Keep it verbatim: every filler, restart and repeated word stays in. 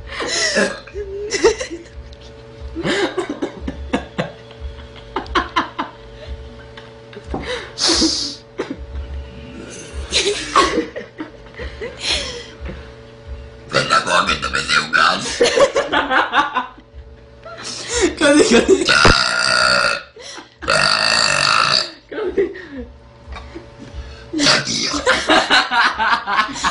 Quella gomito mi sei un cazzo. Cadê, cadê? Cadê?